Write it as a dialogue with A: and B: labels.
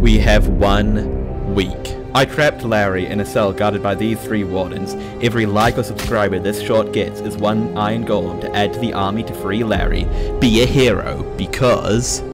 A: We have 1 week. I trapped Larry in a cell guarded by these 3 wardens. Every like or subscriber this short gets is 1 iron golem to add to the army to free Larry. Be a hero, because...